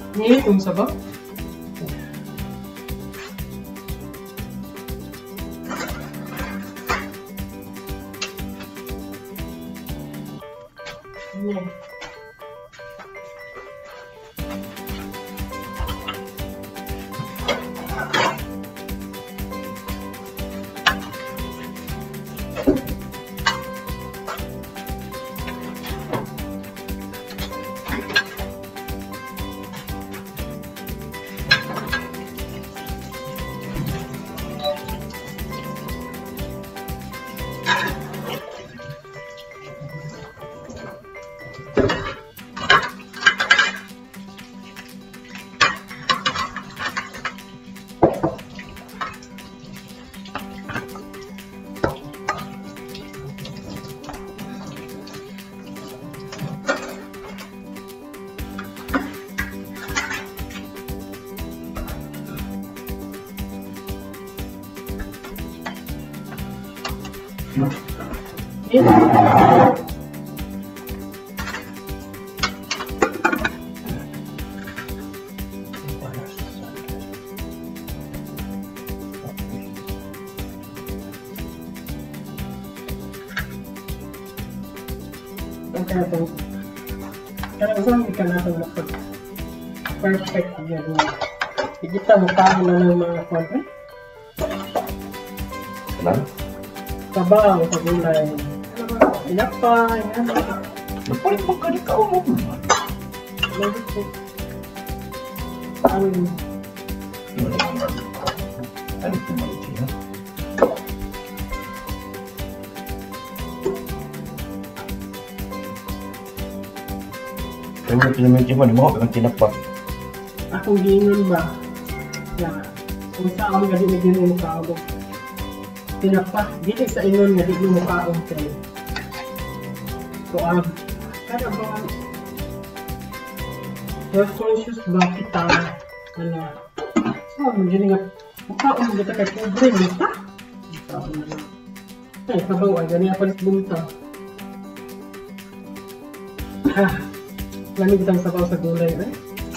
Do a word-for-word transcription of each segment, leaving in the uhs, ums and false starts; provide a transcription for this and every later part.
Ini kung sabaw. Ini. Ini. Kaya ito, kaya saan hindi ka natin perfect yan. Hindi kita mukha mo na ng mga konti. Ano? Sabaw sa gulay. Inapay. Napalit mo ka di ka umong. Lagi po. Ano yun? Ano naman? Ano ito malit siya? Kaya mo tinamay siya man, mo ang tinapat. Akong ginon ba? Na, kung saan nga di na ginon ka ako. Tinapat, dili sa inon nga di mo kaon kayo. So, um, kada ba, health conscious ba kita na so, hindi nga, mukhaon mo kita kay pobre, nita? Mukhaon mo na. Ay, kabaw, ay, gani ako bunta. Ah, lamig kitang sabaw sa gulay, eh?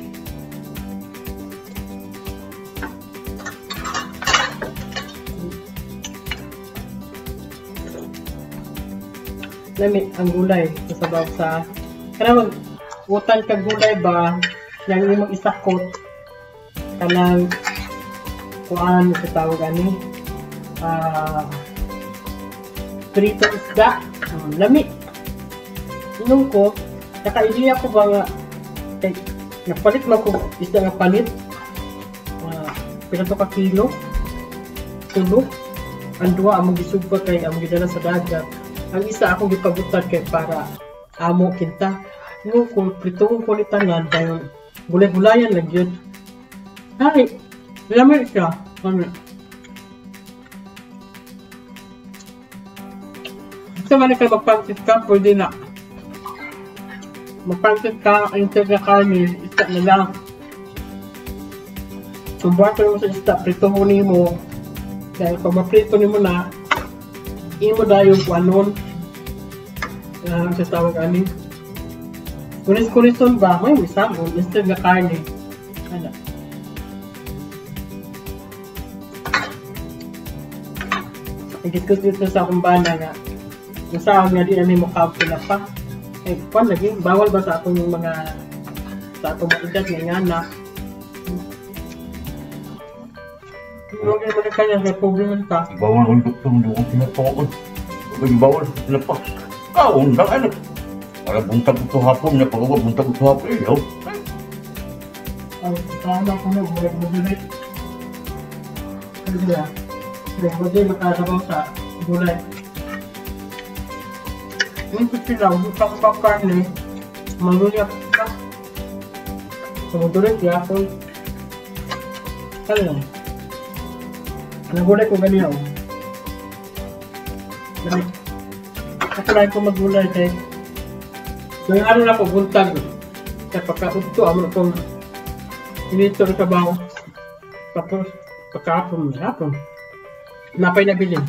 Lamig ang gulay sa sabaw sa kana mag utan ka gulay ba yang imong isakot kanang kuan sa tawag ani ah prito isda um, lamig inong ko naka-idea ko ba nga kay napalit man ko isda nga palit uh, pila to ka kilo tulo ang duwa among gisugba kay among gidala sa dagat. Ang isa akong gipagutan kay para amo kinta. Nung kung pritong ko ni tanan, dahil gulay-gulayan lang yun. Ay, lamay siya. Ano? Gusto man kayo magpangsit ka, pwede na. Magpangsit ka, instead na karne, isa na lang. Subuhan ko mo sa isda, prito mo ni mo. Dahil pag maprito ni mo na, imo dayon kung anon uh, sa tawag ani kuris-kurison ba may misabon instead na karne ano i-discuss dito sa akong banda nga kung saan nga di na may mukha sila pa eh kung lagi bawal ba sa atong mga sa atong mga edad nga anak huwag yung mga kanya sa problema ka. Bawal ang doktor, hindi ko pinapakot. Bawal sa pinapak. Kaon lang, ano? Para buntag ito hapon, na pag-uwa buntag ito hapon, eh, yaw. Ang tama ko na, bulag mo din. Ano ba? Bulag mo din makasabaw sa gulay. Yung pitilaw, butang pa karne, maluyak ka. Sumudulit, yapon. Ano yun? Nagulay ko ganyan. Dali. Katulay ko maggulay kay. Yung ano na po, buntag. Kaya pagkaunto, amo na pong inito na kabaw. Tapos, pagkahapon, hapon. Napay na bilin.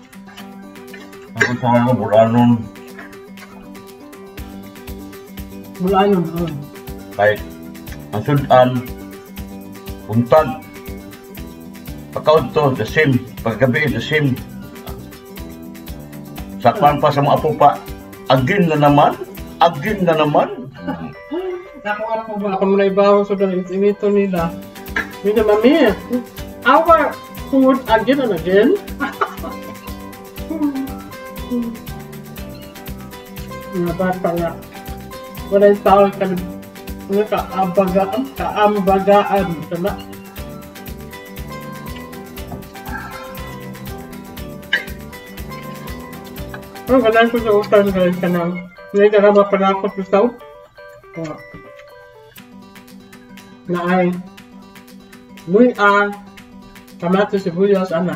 Ako sa mga buranon. Bulanon, oh. Kahit ang sudan, buntag. Pagkaon to, the same. Paggabi, the same. Sakpan pa sa mga apo pa. Agin na naman. Agin na naman. Ako nga po ba, ako muna ibawang sudan, inito nila. Hindi mami, our food again and again. Nga bata nga. Wala yung tawag ka nga kaabagaan, kaambagaan. Sama. Ang ganaan ko sa utang guys ka nang hindi ka naman panakot sa oh. Na ay luya, kamatis, sibuyas, anak.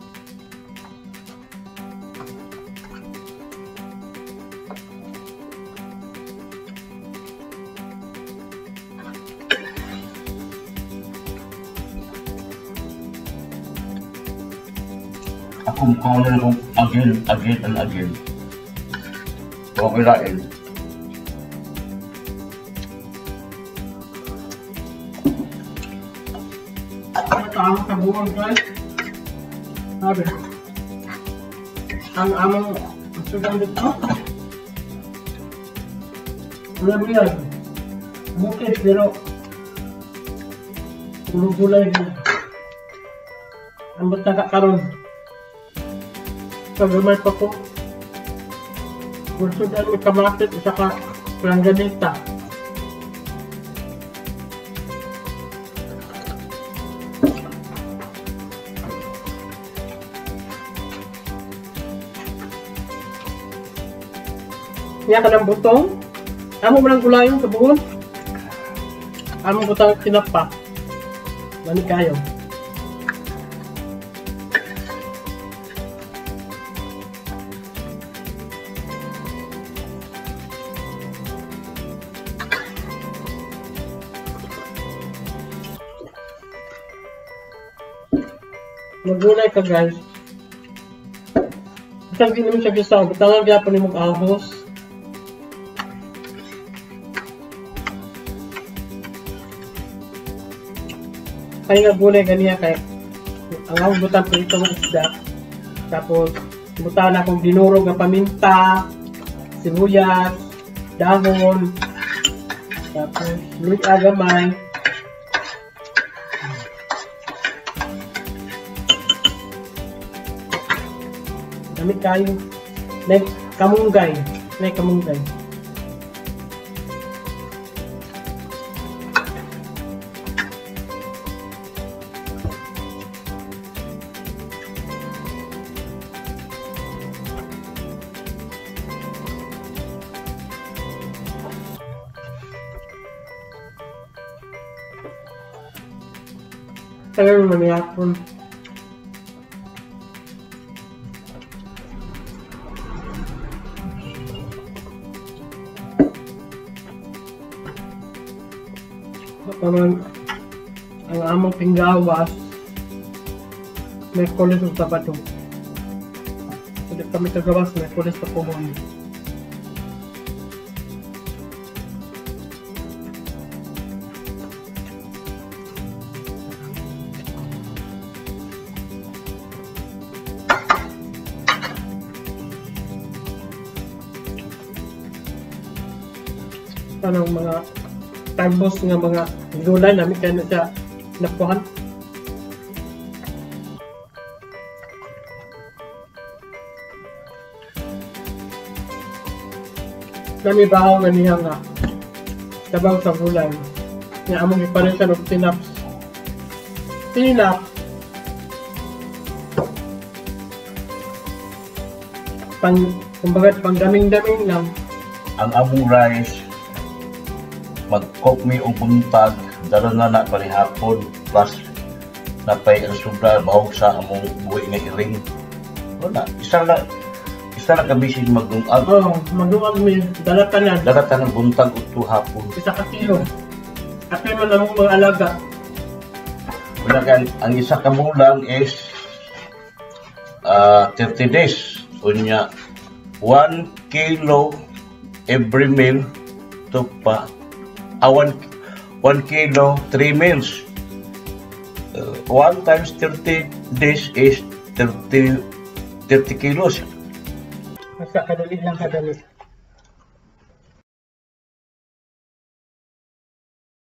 Ako mukha na lang again, again, and again. Huwag ko ilain. Ang kabuhan guys. Sabi. Ang among sudan dito. Alam mo yan. Bukit pero puro gulay na. Ang ba't nakakaroon. Pag-gamay pa po. Sudan may kamatis at saka langganita. Niya ka ng butong. Amo mo ng gulayon sa buhon. Amo butang tinapa. Mani kayo. Magulay ka guys. Butang din naman siya gisa. Butang lang kaya pa ni mag-ahos. Kaya nga gulay ganiya kaya ang akong butang prito ng isda. Tapos butang na akong dinurog ng paminta, sibuyas, dahon, tapos luya gamay. Damit kayo. Like kamunggay. Like kamunggay. Tagal naman yapon. Parang ang among pinggawas may kulis sa sabato. Hindi kami kagawas, may kulis sa kumon. Parang mga talbos nga mga gulay namin kaya na siya napuhan. Nami bahaw nga niya nga sabaw sa gulay. Nga among iparin siya ng sinaps. Sinap. Pang, kumbaga pang daming-daming lang. Ang among rice mag-cook mi o buntag, dala na na panihapon, plus napay ang sobra bahog sa among buhay nga iring. Wala, isa na, isa na kabisig magdungag. Oo, oh, magdungag mi, dala tanan. Dala tanan buntag o tuhapon. Isa ka kilo. At may man among mga alaga. Wala kan, ang isa ka bulan is uh, thirty days. Unya, one kilo every meal to pa ah, one, one kilo, three meals. Uh, one times thirty days is thirty, thirty kilos. Masa kadali lang kadali.